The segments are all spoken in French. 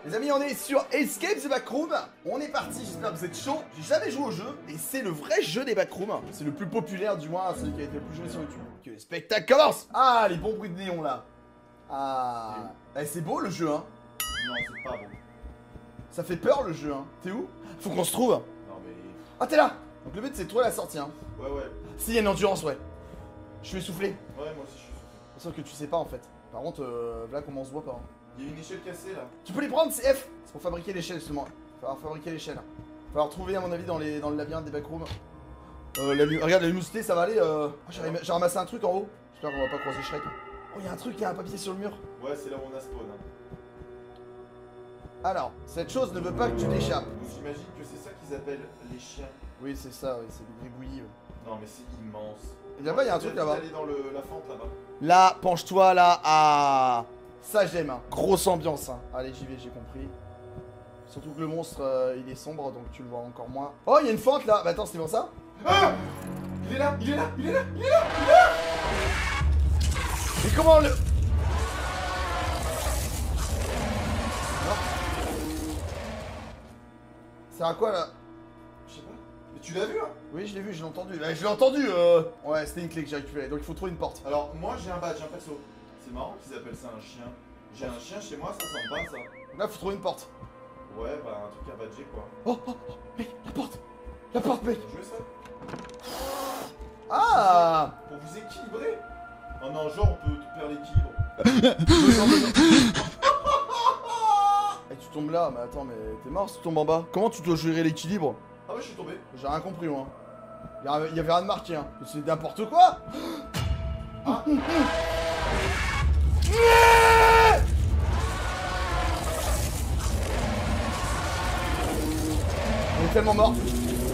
Les amis, on est sur Escape the Backroom. On est parti, j'espère que vous êtes chaud. J'ai jamais joué au jeu et c'est le vrai jeu des backrooms. C'est le plus populaire, du moins celui qui a été le plus joué sur YouTube. Que le spectacle commence. Ah, les bons bruits de néon là. Ah, c'est beau le jeu, hein. Non, c'est pas bon. Ça fait peur le jeu, hein. T'es où? Faut qu'on se trouve. Non mais... Ah, t'es là. Donc le but c'est de trouver la sortie, hein. Ouais. Si, il y a une endurance, ouais. Je suis essoufflé. Ouais, moi aussi je suis soufflé. C'est sûr que tu sais pas en fait. Par contre, là comment on se voit pas, hein. Il y a une échelle cassée là. Tu peux les prendre, c'est F. C'est pour fabriquer l'échelle justement. Falloir fabriquer l'échelle. Falloir trouver à mon avis dans le labyrinthe des backrooms. Regarde la luminosité, ça va aller. J'ai ramassé un truc en haut. J'espère qu'on va pas croiser Shrek. Oh, il y a un truc, il y a un papier sur le mur. Ouais, c'est là où on a spawn. Hein. Alors, cette chose ne veut pas que tu t'échappes. J'imagine que c'est ça qu'ils appellent les chiens. Oui, c'est ça, oui, c'est le gribouillis. Non mais c'est immense. Et là-bas, il y a un truc là-bas. Aller dans la fente là-bas. Là, penche-toi là. Ah, ça j'aime. Hein. Grosse ambiance. Hein. Allez, j'y vais, j'ai compris. Surtout que le monstre, il est sombre, donc tu le vois encore moins. Oh, il y a une fente là. Bah attends, c'est bon ça? Ah, il est là. Mais comment le... C'est à quoi là? Je sais pas. Mais tu l'as vu hein? Oui, je l'ai vu, je l'ai entendu. Je l'ai entendu Ouais, c'était une clé que j'ai récupérée, donc il faut trouver une porte. Alors moi j'ai un badge, un perso. C'est marrant qu'ils appellent ça un chien. J'ai un chien chez moi, ça sent pas ça. Là, faut trouver une porte. Ouais, bah un truc à badger quoi. Oh, mec, la porte! La porte, mec! Vous jouez ça? Ah! Pour vous équilibrer? Oh non, genre on peut perdre l'équilibre. Et tu tombes là, mais attends, mais t'es mort si tu tombes en bas. Comment tu dois gérer l'équilibre? Ah ouais, je suis tombé. J'ai rien compris, moi. Il y avait rien de marqué, hein. C'est n'importe quoi! Ah. On est tellement mort.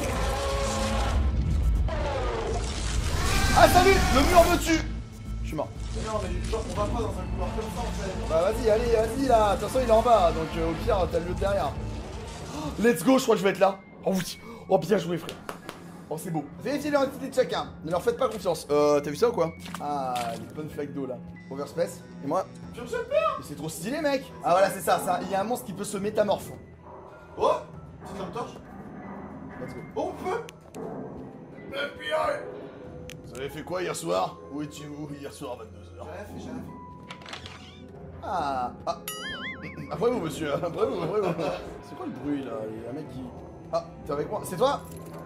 Ah, salut! Le mur me tue! Je suis mort. Non mais genre on va pas dans un couloir comme ça en fait. Bah vas-y, allez, vas-y là. De toute façon, il est en bas, donc au pire, t'as le lieu derrière. Let's go, je crois que je vais être là. Oh oui. Oh, bien joué, frère. Oh, c'est beau. Vérifiez l'identité de chacun. Ne leur faites pas confiance. T'as vu ça ou quoi? Ah, les bonnes flaques d'eau là. Overspace. Et moi? Je me suis peur. Mais c'est trop stylé, mec. Ah voilà, c'est ça. Il y a un monstre qui peut se métamorphe. Oh, petite lampe torche. Let's go. Oh, on peut. FBI. Vous avez fait quoi hier soir? Où étiez-vous hier soir à 22h? J'ai rien fait. Ah. Après vous, monsieur. Après vous. C'est quoi le bruit là? Il y a un mec qui... Ah, t'es avec moi? C'est toi?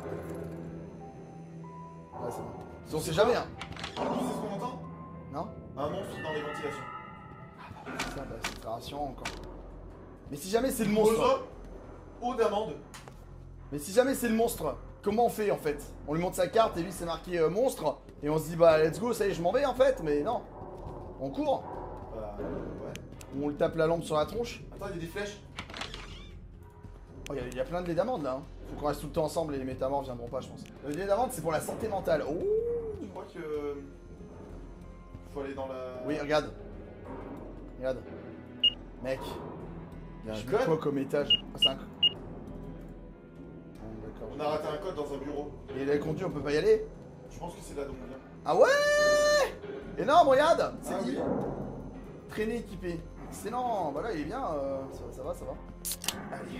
Ouais, c'est bon. On sait jamais, hein. Tu sais ce qu'on entend? Non? Un monstre dans les ventilations. Ça, bah, c'est très rassurant encore. Mais si jamais c'est le monstre... Eau d'amande. Mais si jamais c'est le monstre, comment on fait en fait? On lui montre sa carte et lui c'est marqué monstre, et on se dit bah let's go, ça y est, je m'en vais en fait, mais non. On court. Ouais. Ou on le tape la lampe sur la tronche. Attends, il y a des flèches. Oh, il y a plein de lait d'amande là. Hein. Faut qu'on reste tout le temps ensemble et les métamorphes viendront pas, je pense. Le lait d'amande c'est pour la santé mentale. Oh. Je crois que... Faut aller dans la... Oui, regarde. Regarde. Mec. Il y a un Je mets code. quoi comme étage? Ah, c'est un... D'accord. On a raté un code dans un bureau. Et les conduits, on peut pas y aller? Je pense que c'est là d'où on vient. Ah ouais! Énorme, regarde! C'est Ah oui. traîné équipé. Excellent, voilà, il est bien, ça va. Allez.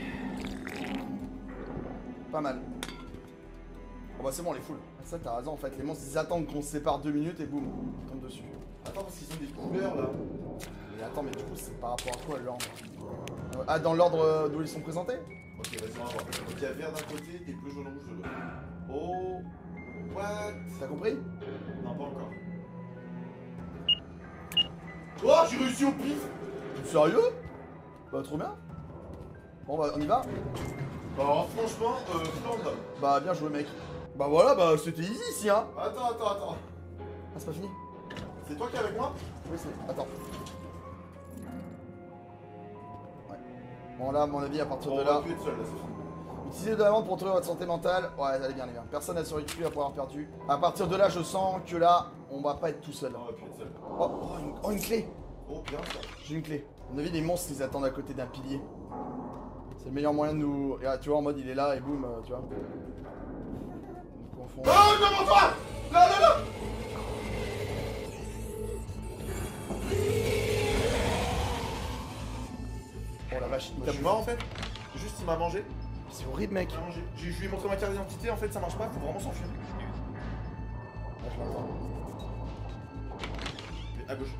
Pas mal. Bon bah c'est bon, on les full. Ça t'as raison en fait, les monstres ils attendent qu'on se sépare 2 minutes et boum, ils tombent dessus. Attends, parce qu'ils ont des couleurs là. Mais attends, mais du coup c'est par rapport à quoi l'ordre? Ah, dans l'ordre d'où ils sont présentés? Ok, vas-y, on va voir. Donc il y a vert d'un côté et bleu, jaune, rouge de l'autre. Oh. What? T'as compris? Non, pas encore. Oh, j'ai réussi au pif. Sérieux? Bah trop bien. Bon bah on y va? Alors franchement, flambe. Bah bien joué mec. Bah voilà, bah c'était easy ici hein. Attends. Ah c'est pas fini? C'est toi qui es avec moi? Oui c'est... Attends. Ouais. Bon là à mon avis à partir On de va là... plus être seul là, c'est fini. Utilisez de l'amande pour trouver votre santé mentale. Ouais, allez bien. Personne n'a survécu après avoir perdu. À partir de là, je sens que là, on va pas être tout seul. On va plus être seul. Une clé. Oh, bien ça. J'ai une clé. À mon avis, les monstres, ils attendent à côté d'un pilier. C'est le meilleur moyen de nous... Regarde, tu vois, en mode, il est là et boum, tu vois. On confond. Oh, devant toi. Là. Oh la vache, il Je t'a suis bouffé. mort en fait. Juste il m'a mangé. C'est horrible, mec. Il m'a mangé. Je lui ai montré ma carte d'identité, en fait ça marche pas, faut vraiment s'enfuir. Ah, je l'entends. À gauche.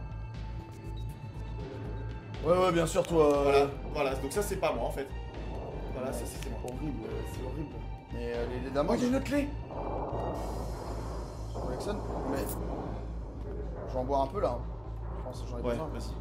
Ouais, bien sûr, toi. Voilà, donc ça c'est pas moi en fait. Voilà, ça c'est moi. Horrible, c'est horrible. Mais les dames. Oh, il y a une autre clé. Je collectionne, mais. Je vais en boire un peu là. Hein. Je pense que j'en ai Ouais, besoin. vas-y.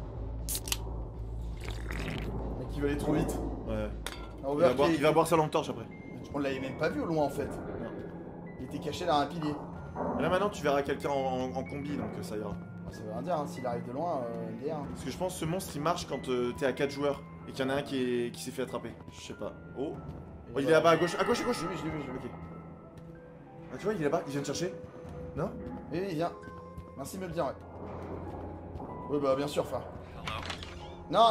Mec, il va aller trop vite. Ouais. Ah, Il va boire sa lampe torche après. On l'avait même pas vu au loin en fait. Il était caché derrière un pilier. Et là maintenant tu verras quelqu'un en combi donc ça ira. Ça veut rien dire, hein. S'il arrive de loin, MDR. Parce que je pense que ce monstre il marche quand t'es à 4 joueurs et qu'il y en a un qui s'est fait attraper. Je sais pas. Oh, il est là-bas à gauche. À gauche, à gauche. Je l'ai vu. Ok. Ah tu vois, il est là-bas, il vient te chercher. Non? Oui, il vient. Merci de me le dire, ouais. Oui, bah bien sûr, frère. Non.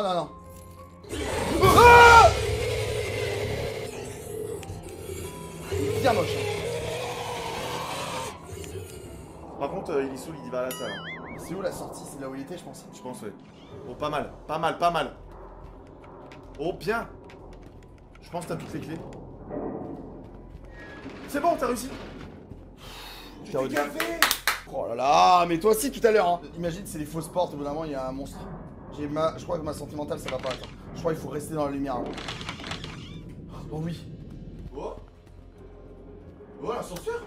Ah, bien moche. Hein. Par contre, il est solide, il va à la salle. Hein. C'est où la sortie? C'est là où il était, je pense. Je pense, ouais. Oh, pas mal. Oh, bien. Je pense que t'as toutes les clés. C'est bon, t'as réussi. Tu t'es gavé. Oh là là, mais toi aussi tout à l'heure, hein. Imagine, c'est les fausses portes, au bout d'un moment, il y a un monstre. Je crois que ma santé mentale, ça va pas. Attends. Je crois qu'il faut rester dans la lumière. Hein. Oh oui. Oh, l'ascenseur.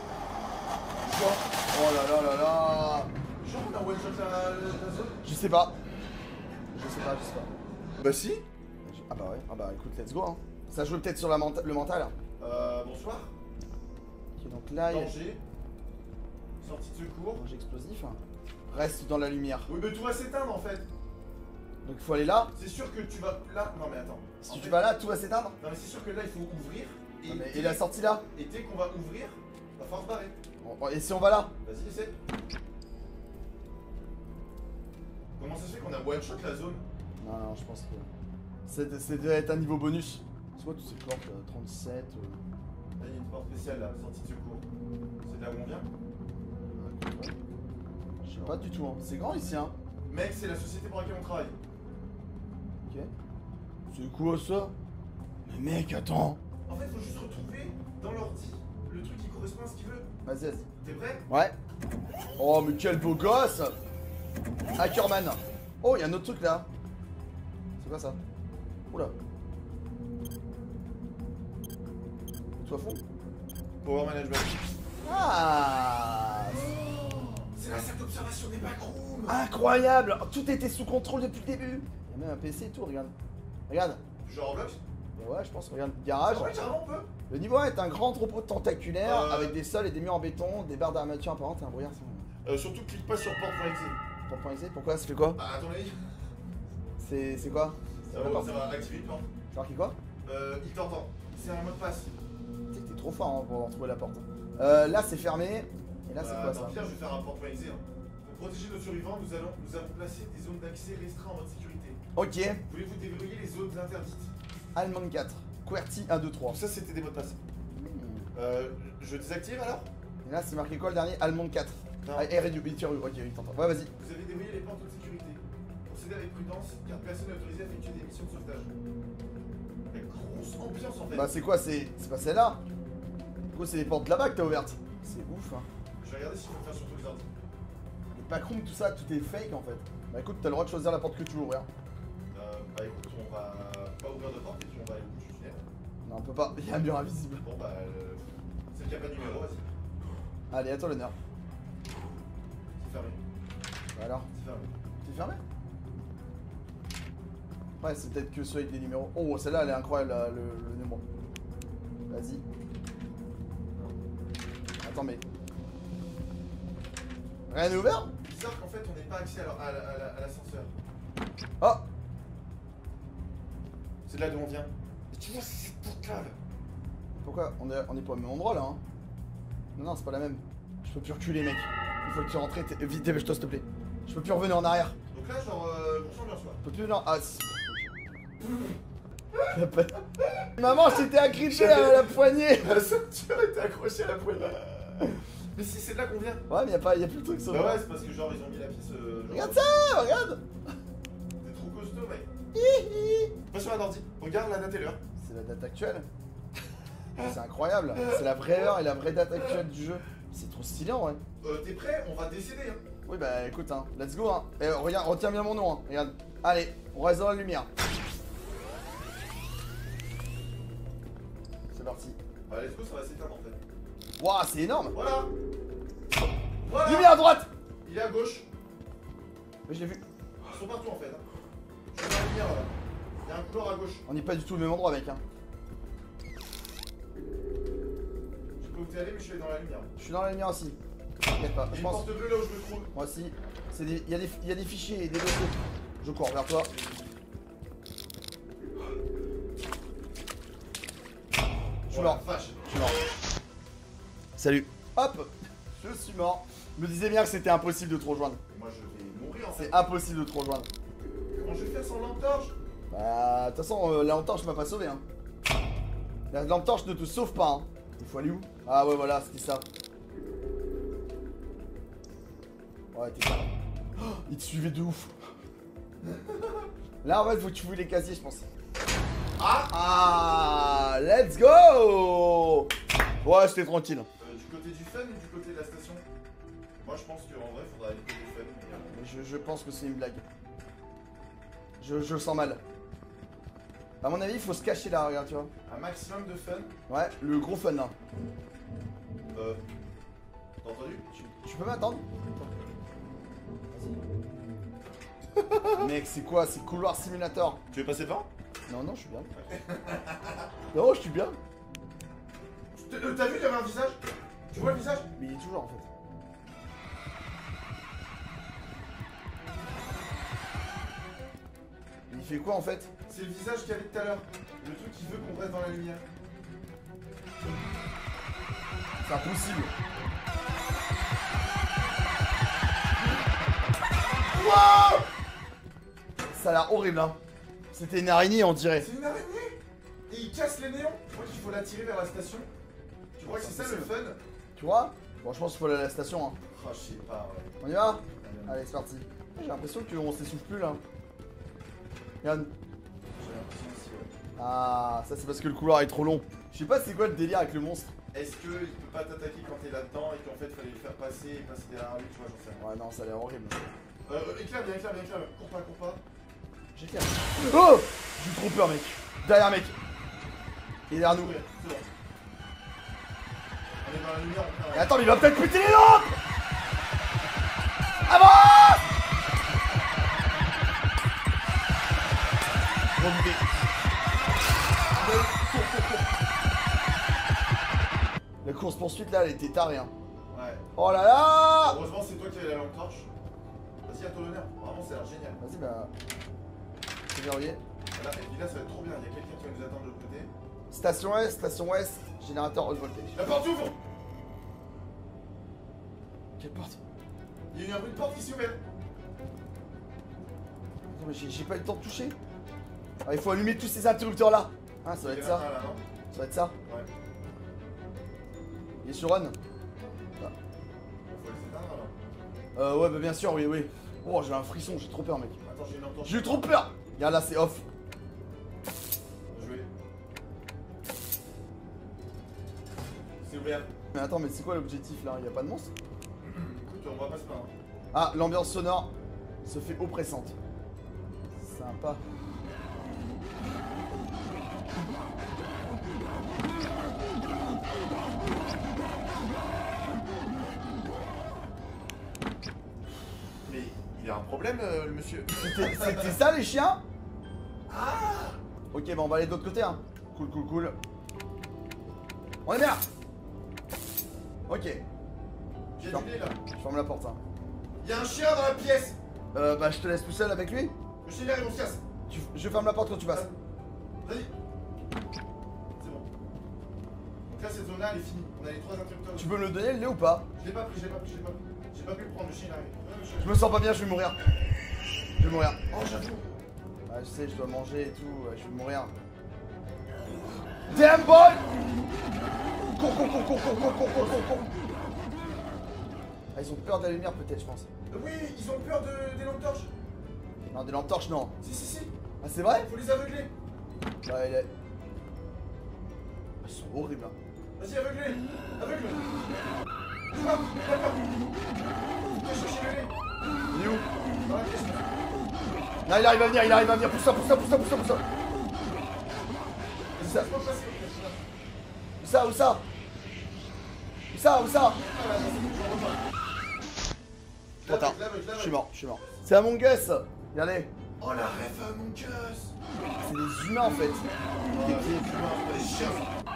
Oh là. Genre, on a one shot la zone. Je sais pas. Bah si. Ah bah ouais, écoute, let's go hein. Ça joue peut-être sur le mental. Bonsoir. Ok, donc là, il y a Danger. Sortie de secours. danger explosif. Reste dans la lumière. Oui, mais tout va s'éteindre en fait. Donc il faut aller là. C'est sûr que tu vas là. Non, mais attends. Si tu vas là, tout va s'éteindre. Non, mais c'est sûr que là, il faut ouvrir. Et la sortie là. Et dès qu'on va ouvrir, va falloir se barrer. Et si on va là? Vas-y, essaie. Comment ça se fait qu'on a one shot la zone? Non, je pense que. C'est devait être un niveau bonus. C'est quoi toutes ces portes 37 Là, il y a une porte spéciale là, sortie de secours. C'est de là où on vient? Je sais pas du tout, hein. C'est grand ici, hein. Mec, c'est la société pour laquelle on travaille. Ok. C'est quoi ça? Mais mec, attends. En fait, faut juste retrouver dans l'ordi le truc qui correspond à ce qu'il veut. Vas-y. T'es prêt? Ouais. Oh, mais quel beau gosse! Hackerman. Oh, il y a un autre truc là. C'est quoi ça? Oula. Sois fou. Power management. Ah! C'est la salle d'observation des backrooms. Incroyable! Tout était sous contrôle depuis le début. Il y a même un PC et tout, regarde. Regarde. Genre Roblox? Ouais, je pense, regarde. Garage. Ah ouais, carrément, on peut. Le niveau 1 est un grand troupeau tentaculaire avec des sols et des murs en béton, des barres d'armature apparentes et un brouillard. Surtout, clique pas sur port.exe. Port.exe, pourquoi? Ça fait quoi? Bah, à ton avis? C'est quoi? Ça va activer le plan. C'est marqué quoi? Il t'entend. C'est un mot de passe. Tu sais que t'es trop fort hein, pour retrouver la porte. Là c'est fermé. Et là c'est quoi ça? Pire, je vais faire un port.exe. Pour protéger nos survivants, nous avons placé des zones d'accès restreintes en mode sécurité. Ok. Voulez-vous déverrouiller les zones interdites? Allemande 4. QWERTY 1, 2, 3. Donc ça, c'était des mots de passe. Je désactive alors? Et là c'est marqué quoi le dernier? Allemande 4. Non. Ah, et réduit. Ok, il t'entend. Ouais, vas-y. Vous avez déverrouillé les portes de sécurité. Procédez avec prudence, car personne n'est autorisé à effectuer des missions de sauvetage. La grosse ambiance en fait. Bah c'est quoi? C'est pas celle-là? Du coup c'est les portes là-bas que t'as ouvertes. C'est ouf hein. Je vais regarder s'il faut faire sur tous les ordres. Les backrooms, tout ça, tout est fake en fait. Bah écoute, t'as le droit de choisir la porte que tu veux ouvrir. Bah écoute, on va pas ouvrir de porte et puis on va aller au bout du tunnel. Non, on peut pas. Il y a un mur invisible. Bon bah, c'est le cabane numéro, vas-y. Allez, à toi l'honneur. C'est fermé. Bah alors, C'est fermé. c'est fermé? Ouais, c'est peut-être que ceux avec les numéros. Oh, celle-là, elle est incroyable, le numéro. Vas-y. Attends, mais. Rien n'est ouvert? Bizarre qu'en fait on n'ait pas accès à l'ascenseur. Oh! C'est de là d'où on vient. Mais tu vois, c'est cette porte là. Pourquoi? On est pas au même endroit là, hein? Non, c'est pas la même. Je peux plus reculer, mec. Il faut que tu rentres. Vite, dépêche-toi, s'il te plaît. Je peux plus revenir en arrière. Donc là, genre, grosse ambiance quoi. Je peux plus venir. Ah, si. Maman, j'étais accroché à la poignée! La ceinture était accrochée à la poignée. Mais si, c'est de là qu'on vient. Ouais, mais y a plus le truc sur Bah ouais, c'est parce que genre ils ont mis la pièce. Regarde ça, regarde! T'es trop costaud, mec. Va sur un ordi, regarde la date et l'heure. C'est la date actuelle. C'est incroyable. C'est la vraie heure et la vraie date actuelle du jeu. C'est trop stylé en vrai. T'es prêt? On va décéder, hein. Oui bah écoute hein, let's go hein. Et regarde, retiens bien mon nom hein. Regarde. Allez, on reste dans la lumière. C'est parti. Bah, let's go, ça va s'éteindre en fait. Waouh, c'est énorme. Voilà. Voilà. Lumière à droite. Il est à gauche. Mais je l'ai vu. Ils sont partout en fait. Hein. Je vais dans la lumière là. Il y a un couloir à gauche. On n'est pas du tout au même endroit mec hein. Je sais pas où t'es allé, mais je suis allé dans la lumière. Je suis dans la lumière aussi. T'inquiète pas, Il y a je une pense. porte bleue là où je me trouve. Moi aussi. Il y a des fichiers et des dossiers. Je cours vers toi. Je suis Oh, mort. la vache. Je suis mort. Salut. Hop. Je suis mort. Je me disais bien que c'était impossible de te rejoindre. Et moi je vais mourir en fait. C'est impossible de te rejoindre. Comment je vais faire sans lampe torche? Bah, de toute façon, la lampe torche m'a pas sauvé hein. La lampe torche ne te sauve pas hein. Il faut aller où? Ah ouais, voilà, c'était ça. Ouais, t'es ça. Oh, il te suivait de ouf. Là, en fait, faut que tu fouilles les casiers, je pense. Ah, let's go. Ouais, c'était tranquille. Du côté du fun ou du côté de la station? Moi je pense qu'en vrai faudrait aller côté fun. Mais, Je pense que c'est une blague. Je le sens mal. À mon avis, il faut se cacher là, regarde, tu vois. un maximum de fun. Ouais, le gros fun là. T'as entendu? Tu peux m'attendre? Vas-y. Mec, c'est quoi? C'est couloir simulator. Tu veux passer devant? Non, non, je suis bien. Non, je suis bien. T'as vu, il y avait un visage? Tu vois le visage? Mais il est toujours en fait. Il fait quoi en fait? C'est le visage qu'il y avait tout à l'heure. Le truc qui veut qu'on reste dans la lumière. C'est impossible. Wow! Ça a l'air horrible hein. C'était une araignée on dirait. C'est une araignée! Et il casse les néons! Tu crois qu'il faut l'attirer vers la station? Tu crois que c'est ça le fun? Tu vois? Bon, je pense qu'il faut aller à la station hein. Oh, je sais pas, ouais. On y va? Allez, c'est parti. J'ai l'impression qu'on s'essouffle plus là. Regarde. J'ai l'impression aussi, ouais. Ah, ça c'est parce que le couloir est trop long. Je sais pas c'est quoi le délire avec le monstre. Est-ce qu'il peut pas t'attaquer quand t'es là-dedans et qu'en fait fallait le faire passer et passer derrière lui, tu vois, j'en sais rien. Ouais, non, ça a l'air horrible. Éclaire, viens, éclaire, viens, éclaire. Cours pas, cours pas. J'éclaire. Oh! J'ai eu trop peur, mec. Derrière, mec. Il est derrière nous. Ouais, c'est bon. On est dans la lumière, on Mais prend. attends, mais il va peut-être péter les lampes! Avance! Remonter. La course poursuite là, elle était tarée. Hein. Ouais. Oh là là! Heureusement, c'est toi qui avais la lampe torche. Vas-y, à ton honneur. Vraiment, ça a l'air génial. Vas-y, bah. C'est verrouillé. Là, et puis là, ça va être trop bien. Il y a quelqu'un qui va nous attendre de l'autre côté. Station ouest, générateur haute voltage. La porte ouvre! Quelle porte? Il y a eu un bruit de porte qui s'est ouverte. Attends, mais j'ai pas eu le temps de toucher. Ah, il faut allumer tous ces interrupteurs là. Ah, ça va être ça. Là, non? Ça va être ça. Ouais. Il est sur run. Faut les éteindre là. Ouais, bah bien sûr, oui, oui. Oh, j'ai un frisson, j'ai trop peur, mec. Attends, j'ai une lampe torche. J'ai eu trop peur. Regarde là, c'est off. Jouer. C'est ouvert. Mais attends, mais c'est quoi l'objectif là? Il y a pas de monstre? Écoute, on va pas se plaindre. Ah, l'ambiance sonore se fait oppressante. Sympa. Mais il a un problème, le monsieur. C'était ça les chiens? Ah! Ok, bah on va aller de l'autre côté, hein. Cool, cool, cool. On est bien. Ok. Il y a du lait là. Je ferme la porte, hein. Il y a un chien dans la pièce. Bah je te laisse tout seul avec lui. Le chien il arrive, on se casse. Je ferme la porte quand tu passes. Vas-y. C'est bon. Donc là, cette zone là, elle est finie. On a les 3 interrupteurs. Tu peux me le donner le lait ou pas? Je l'ai pas pris, je l'ai pas pris, je l'ai pas pris. J'ai pas pu le prendre, le chien il arrive. Je me sens pas bien, je vais mourir. Je vais mourir. Oh, j'avoue. Ouais, je sais, je dois manger et tout, ouais, je vais mourir. Damn boy! Cours, cours, cours, cours, cours, cours, cours, cours, cours, cours. Ah, ils ont peur de la lumière peut-être, je pense. Oui, ils ont peur des lampes torches. Non, des lampes torches, non. Si, si, si. Ah, c'est vrai? Faut les aveugler. Ouais, il est. Ils sont horribles, hein. Vas-y, aveugle-les. Aveugle. Hop, d'accord. Faut chercher le lait. Il est où? Dans la pièce. Non, il arrive à venir, pousse ça. Ça, Où ça? Trop tard. Je suis mort. C'est Among Us. Regardez. Oh la ref Among Us. C'est des humains en fait. Les chiens.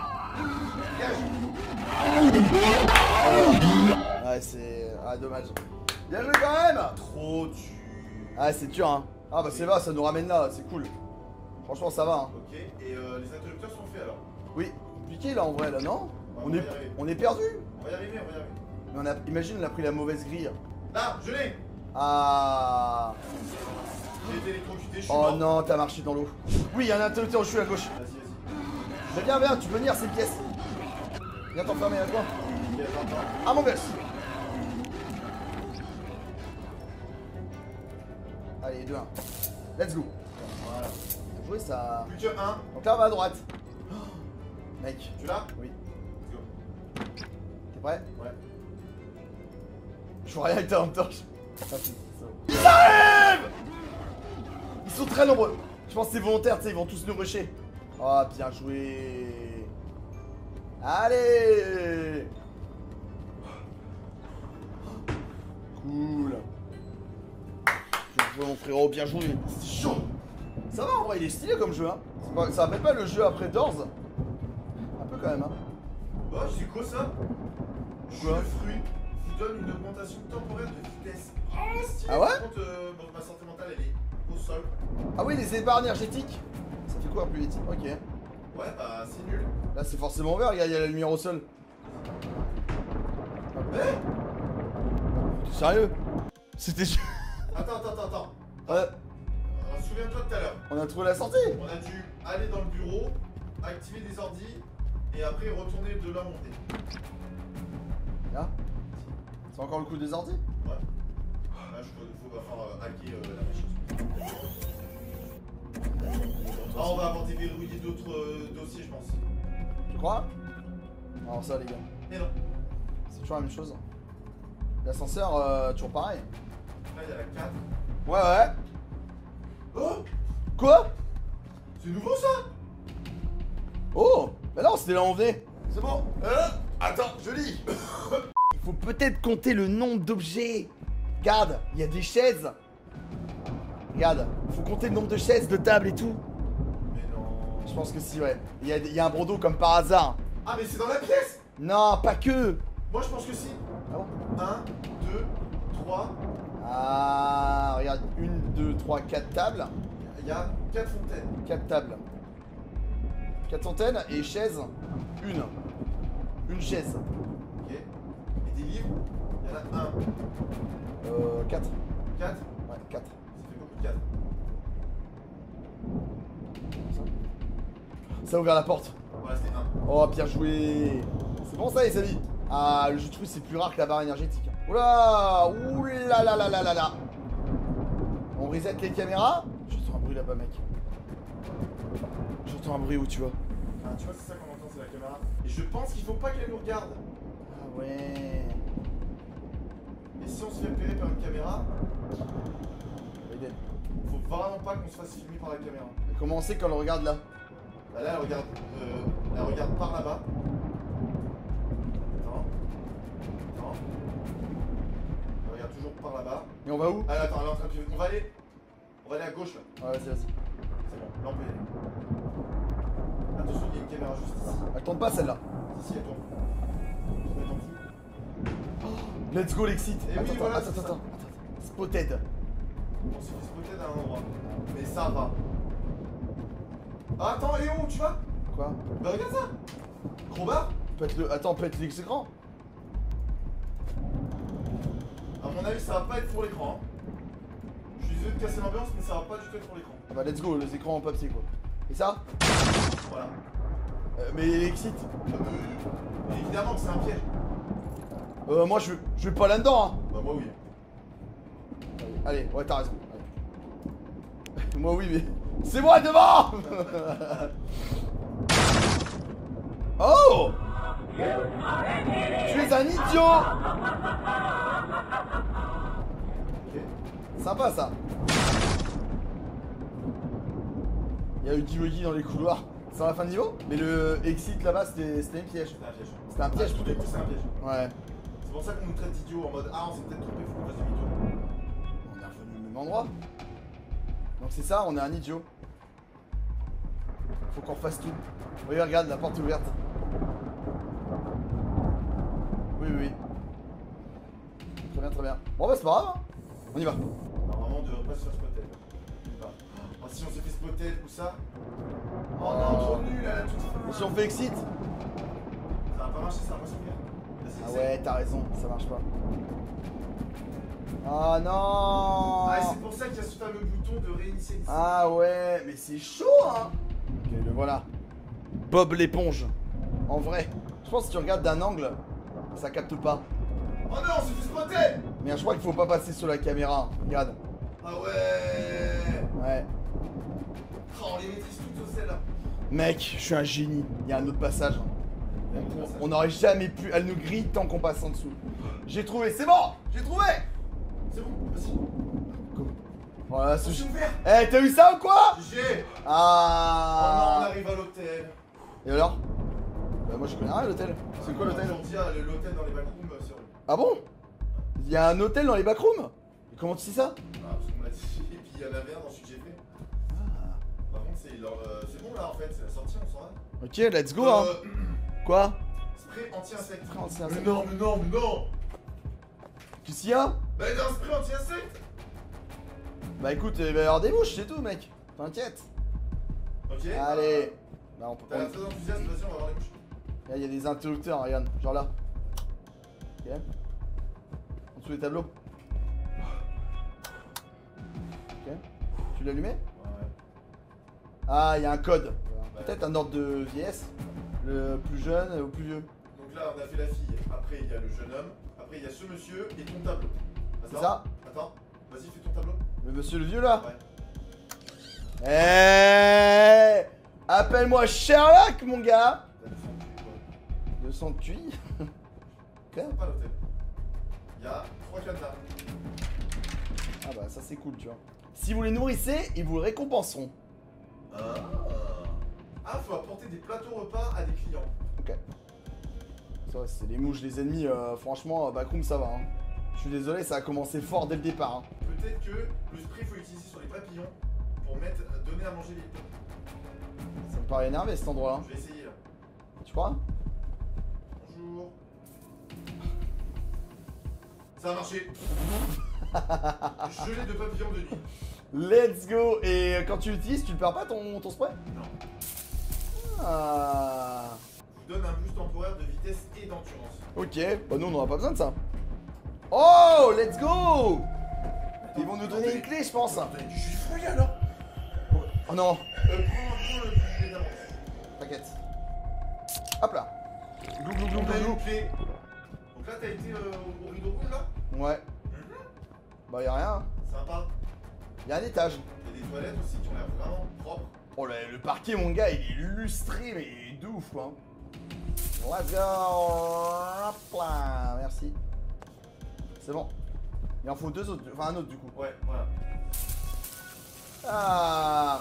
Ouais, c'est. Ah, dommage. Bien joué quand même. Trop dur. Ah, c'est dur, hein. Ah, bah c'est va, ça nous ramène là, c'est cool. Franchement, ça va, hein. Ok, et les interrupteurs sont faits alors. Oui, compliqué là en vrai, là, non? Ouais, on va est y arriver. on est perdu. On va y arriver. Mais imagine, on a pris la mauvaise grille. Là, je l'ai. Ah. J'ai été électrocuté, je suis Oh mort. non, t'as marché dans l'eau. Oui, il y a un interrupteur au cheveu à gauche. Vas-y. Viens, tu peux venir, c'est une pièce. Viens t'enfermer à toi. Ok, attends. Ah, mon gosse. Allez, 2-1. Let's go. Voilà. Bien joué ça. Plus que 1. Donc là, on va à droite. Oh, mec. Tu l'as? Oui. Let's go. T'es prêt? Ouais. Je vois rien avec ta lampe torche. Ils arrivent! Ils sont très nombreux. Je pense que c'est volontaire, tu sais, ils vont tous nous rusher. Oh, bien joué. Allez! Cool. Bien joué, mon frérot, bien joué. C'est chaud. Ça va en vrai, il est stylé comme jeu, hein. Ça rappelle pas le jeu après Doors? Un peu quand même, hein. Bah, c'est quoi ça? Jus Quoi? de fruits qui donne une augmentation temporaire de vitesse. Oh, stylé. Ah ouais? Par contre, ma santé mentale, elle est au sol. Ah oui, les barres énergétiques. Ça fait quoi plus vite? Ok. Ouais, bah, c'est nul. Là, c'est forcément vert, regarde, il y a la lumière au sol. Eh? T'es sérieux? C'était. Attends. Ouais, Souviens-toi de tout à l'heure. on a trouvé la sortie. On a dû aller dans le bureau, activer des ordis, et après retourner de là monter. Là. C'est encore le coup des ordi? Ouais. Là, faut falloir hacker la machine. Ah, on va avoir déverrouillé d'autres dossiers, je pense. Tu crois? Alors ça les gars, Mais non. c'est toujours la même chose. L'ascenseur, toujours pareil. Là, il y a la 4. Ouais. Oh! Quoi? C'est nouveau ça? Oh! Bah non, c'était là où on venait. C'est bon. Attends, je lis. Il faut peut-être compter le nombre d'objets. Regarde, il y a des chaises. Regarde, il faut compter le nombre de chaises, de tables et tout. Mais non. Je pense que si, ouais. Il y a un brodo comme par hasard. Ah, mais c'est dans la pièce! Non, pas que. Moi, je pense que si. Ah bon? 1, 2, 3. Ah, regarde, 1, 2, 3, 4 tables. Il y a 4 fontaines. 4 tables. 4 fontaines et chaises. Une chaise. Ok. Et des livres, il y en a 1. 4. 4. Ouais, 4. Ça fait beaucoup de 4. Ça a ouvert la porte. Voilà, c'était 1. Oh, bien joué. C'est bon ça les amis. Ah, le jus de fruits c'est plus rare que la barre énergétique. Oula. Oula. On reset les caméras. J'entends un bruit là-bas mec. J'entends un bruit où tu vois? Ah, tu vois, c'est ça qu'on entend, c'est la caméra. Et je pense qu'il faut pas qu'elle nous regarde. Ah ouais. Et si on se fait repérer par une caméra, Regarde. faut vraiment pas qu'on se fasse filmer par la caméra. Comment on sait quand on le regarde là? Bah là, elle regarde par là-bas. Attends. Elle regarde toujours par là-bas. Et on va où? Ah, attends, elle est en train de pivoter. On va aller à gauche là. Ouais, vas-y. C'est bon, là on peut y aller. Attention, il y a une caméra juste ici. Elle tourne pas celle-là. Si, elle tourne. Je vais mettre en fou. Let's go l'exit. Eh oui, voilà, c'est ça. Attends. Spotted. On s'est fait spotter à un endroit. Mais ça va. Ah, attends, Léon, tu vas? Quoi? Bah regarde ça. Crowbar. Attends, pète l'écran. À mon avis, ça va pas être pour l'écran. Hein. Je suis désolé de casser l'ambiance, mais ça va pas du tout être pour l'écran. Ah bah let's go, les écrans en papier quoi. Et ça? Voilà. Mais l'exit. Mais évidemment que c'est un piège. Moi je vais pas là-dedans hein. Bah moi oui. Allez, ouais t'as raison. Allez. Moi oui mais C'est moi devant. Oh! Tu es un idiot! Ok. Sympa ça. Il y a eu Wuggy dans les couloirs. C'est dans la fin de niveau? Mais le exit là-bas c'était un piège. C'était un piège. C'était un piège Tout peut-être. c'est un piège. Ouais. C'est pour ça qu'on nous traite d'idiots en mode ah on s'est peut-être trompé, faut qu'on fasse demi-tour. On est revenu au même endroit. Donc c'est ça, on est un idiot. Faut qu'on refasse tout. Oui, regarde, la porte est ouverte. Oui, oui, oui. Très bien, très bien. Bon bah c'est pas grave, hein. On y va. Normalement on devrait pas se faire spotter. Oh, si on s'est fait spotter ou ça. Oh Oh. non, trop nul là, la toute fin. Et si on fait exit? Ça va pas marcher, ça va pas s'ouvrir. Vas-y, Ah essaie. ouais, t'as raison, ça marche pas. Ah non. Ah, et c'est pour ça qu'il y a ce fameux bouton de réinitialiser. Ah ouais, mais c'est chaud, hein. Ok, le voilà. Bob l'éponge. En vrai, je pense que si tu regardes d'un angle, ça capte pas. Oh non, on s'est fait spotter. Mais je crois qu'il faut pas passer sur la caméra. Regarde. Ah ouais. Ouais. Oh, on les maîtrise toutes celles-là. Mec, je suis un génie. Il y a un autre passage. On n'aurait jamais pu. Elle nous grille tant qu'on passe en dessous. J'ai trouvé, c'est bon. J'ai trouvé. C'est bon, vas-y. Voilà, On ce s'est ouvert. Eh, t'as eu ça ou quoi? GG. Oh non, on Ah. arrive à l'hôtel. Et alors? Bah moi je connais rien l'hôtel. C'est quoi l'hôtel? On dit l'hôtel dans les backrooms, c'est vrai. Ah bon? Il y a un hôtel dans les backrooms? Et comment tu sais ça? Ah, parce qu'on m'a dit, et puis il y en avait un dans celui que j'ai fait. Ah. Par contre, c'est bon là en fait, c'est la sortie, on s'en va. Ok, let's go hein. Quoi? Spray anti-insecte. Spray anti-insecte. Mais non, mais non, mais non. Qu'est-ce qu'il y a? Bah, il y a un spray anti-insecte. Bah écoute, il va y avoir des mouches, c'est tout mec. T'inquiète. Ok. Allez. Bah on peut T'as l'air très enthousiaste, vas-y, on va voir les mouches. Là, il y a des interrupteurs, regarde, genre là. Ok. En dessous des tableaux. Ok. Tu l'as allumé? Ouais. Ah, il y a un code. Ouais. Peut-être un ordre de vieillesse. Le plus jeune au plus vieux. Donc là, on a fait la fille. Après, il y a le jeune homme. Après, il y a ce monsieur et ton tableau. C'est ça? Attends, vas-y, fais ton tableau. Le monsieur le vieux là? Ouais. Eh, appelle-moi Sherlock mon gars. T'as 200 de QI, ouais. 200 de QI. C'est pas l'hôtel. Il y a 3 cadenas. Ah bah ça c'est cool tu vois. Si vous les nourrissez, ils vous le récompenseront. Ah, faut apporter des plateaux repas à des clients. Ok. Ça c'est les mouches, les ennemis, franchement, backroom ça va. Hein. Je suis désolé, ça a commencé fort dès le départ. Hein. Peut-être que le spray faut l'utiliser sur les papillons pour donner à manger les. Ça me paraît énervé cet endroit là. Je vais essayer là. Tu crois? Bonjour. Ça a marché. Gelée de papillons de nuit. Let's go. Et quand tu l'utilises, tu ne perds pas ton spray? Non. Ah. Je vous donne un boost temporaire de vitesse et d'endurance. Ok, bah nous on n'aura pas besoin de ça. Oh, let's go. Ils vont nous donner une clé je pense. T'as du jus de fruits alors? Oh non, Prends le boulet d'avance. t'inquiète. Hop là. Glou glou glou On a glou une clé. Donc là, t'as été au rideau rouge là? glou. Ouais. Bah y'a rien. Sympa. Y'a un étage. Il y a des toilettes aussi qui ont l'air vraiment propres. Oh le parquet mon gars il est lustré mais de ouf quoi. Let's go. Hop là. Merci. C'est bon. Il en faut deux autres, enfin un autre du coup. Ouais, voilà. Ah.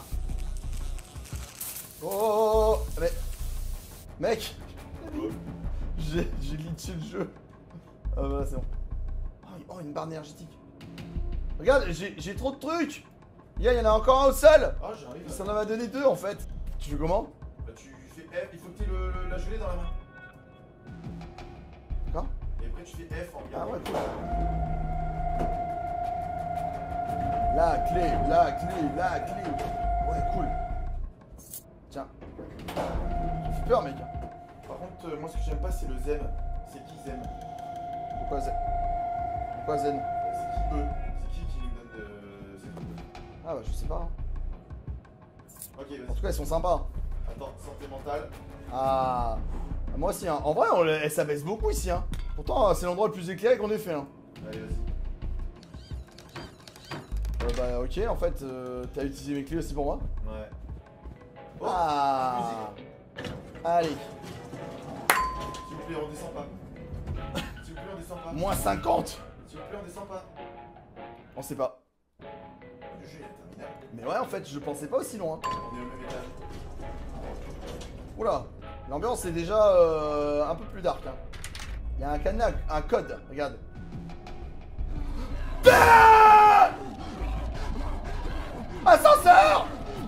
Oh, mais... Mec. J'ai glitché le jeu. Ah bah c'est bon. Oh une barre énergétique. Regarde, j'ai trop de trucs. Il y en a encore un au sol. Ah, j'arrive. Ça en m'a donné deux en fait. Tu fais comment? Bah, tu fais F, il faut que tu aies la gelée dans la main. D'accord. Et après, tu fais F en Ah regardant. ouais cool. La clé, la clé, la clé. Ouais cool. Tiens. Ça fait peur mec. Par contre, moi, ce que j'aime pas, c'est le zen. C'est qui zen? Pourquoi Zen? Pourquoi Zen? C'est qui eux? C'est qui nous donne ces trucs? Ah bah je sais pas. Hein. Ok, En vas-y. tout cas ils sont sympas. Attends, santé mentale. Ah, moi aussi, hein. En vrai, ça baisse beaucoup ici. Hein. Pourtant, c'est l'endroit le plus éclairé qu'on ait fait. Hein. Allez, vas-y. Bah ok, en fait, t'as utilisé mes clés aussi pour moi. Ouais. Oh, Ah. Allez. S'il vous plaît, on descend pas. S'il vous plaît, on descend pas. Moins 50. S'il vous plaît, on descend pas. On sait pas. Le jeu est interminable. Mais ouais, en fait, je pensais pas aussi loin. On est au même étage. Oula, l'ambiance est déjà un peu plus dark. Hein. Il y a un cadenas, un code, regarde. Ah, ascenseur.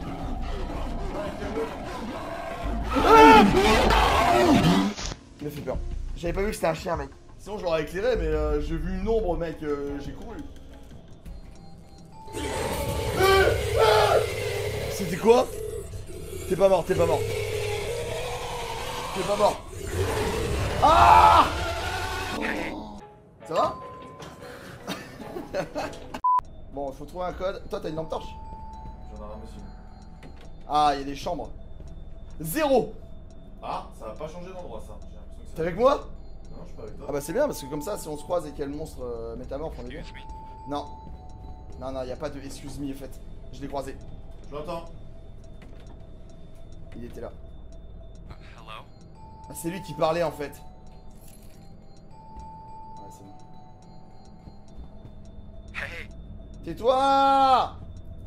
Ah, il m'a fait peur. J'avais pas vu que c'était un chien, mec. Sinon, je l'aurais éclairé, mais j'ai vu une ombre, mec. J'ai couru. C'était quoi? T'es pas mort, t'es pas mort. T'es pas mort. Ah! Ça va? Bon, il faut trouver un code. Toi, t'as une lampe torche? J'en ai ramassé une. Ah, il y a des chambres. 0. Ah, ça va pas changer d'endroit ça. J'ai l'impression que ça. T'es avec moi? Non, je suis pas avec toi. Ah bah c'est bien, parce que comme ça, si on se croise et qu'il y a le monstre métamorphe, on est bien. Non. Non, non, il n'y a pas de excuse me, en fait. Je l'ai croisé. Je l'entends. Il était là. Ah, c'est lui qui parlait en fait. Ouais, c'est bon. Tais-toi!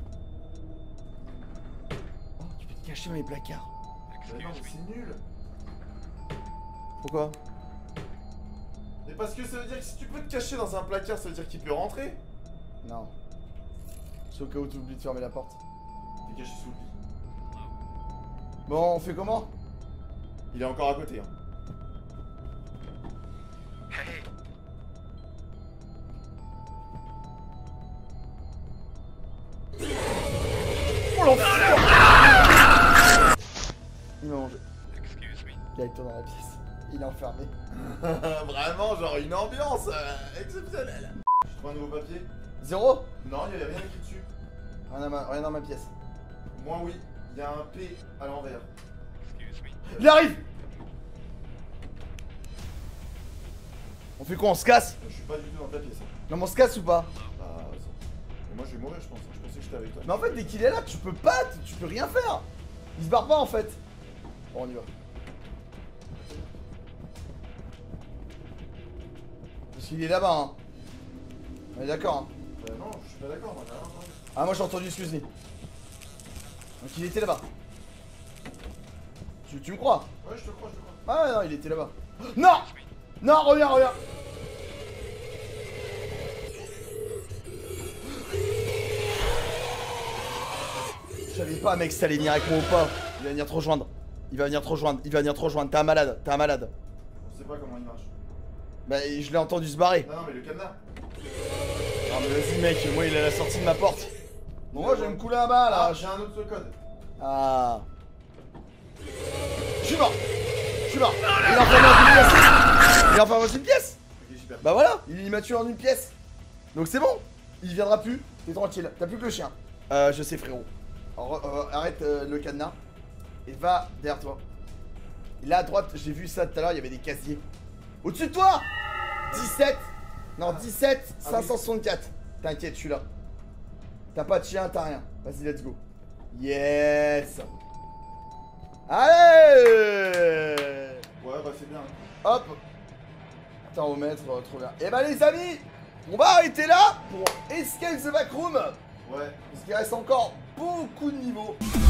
Oh, tu peux te cacher dans les placards. Mais non, mais c'est nul. Pourquoi? Mais parce que ça veut dire que si tu peux te cacher dans un placard, ça veut dire qu'il peut rentrer. Non. C'est au cas où tu oublies de fermer la porte. T'es caché sous le lit. Bon, on fait comment? Il est encore à côté. Hein. Oh l'enfer! Il m'a mangé. Il a été dans la pièce. Il est enfermé. Vraiment, genre une ambiance exceptionnelle. Je trouve un nouveau papier. 0? Non, il y avait rien écrit dessus. Rien dans ma pièce. Moi, oui. Il y a un P à l'envers. Il arrive! On fait quoi? On se casse? Je suis pas du tout dans ta pièce. Hein. Non mais on se casse ou pas? Bah, ça. Mais moi, je vais mourir, je pense. Je pensais que j'étais avec toi. Mais en fait dès qu'il est là tu peux pas, tu peux rien faire. Il se barre pas en fait. Bon on y va. Parce qu'il est là-bas hein. On est d'accord hein. Non, je suis pas d'accord, moi, j'ai rien entendu. Ah moi j'ai entendu excuse me. Donc il était là-bas. Tu me crois? Ouais, je te crois, je te crois. Ah ouais, non il était là-bas. Non! Non reviens, reviens. Je savais pas mec si t'allais venir avec moi ou pas. Il va venir te rejoindre. Il va venir te rejoindre. Il va venir te rejoindre. T'es un malade. T'es un malade. On sait pas comment il marche. Bah je l'ai entendu se barrer. Non, mais le cadenas. Non mais vas-y mec, moi il est à la sortie de ma porte. Bon moi je vais me couler un bain là. Ah, j'ai un autre code. Ah. Je suis mort. Je suis mort. Il est enfermé dans une pièce. Il est enfermé dans une pièce. Ok, super. Bah voilà, il m'a tué en une pièce. Donc c'est bon. Il viendra plus. T'es tranquille. T'as plus que le chien. Je sais frérot. Alors, arrête le cadenas. Et va derrière toi. Et là à droite, j'ai vu ça tout à l'heure, il y avait des casiers. Au-dessus de toi 17. Non 17 564. T'inquiète, je suis là. T'as pas de chien, t'as rien. Vas-y, let's go. Yes. Allez. Ouais, bah c'est bien. Hop. Thermomètre, trop bien. Et bah les amis, on va arrêter là pour Escape the Backroom. Ouais. Parce qu'il reste encore beaucoup de niveaux.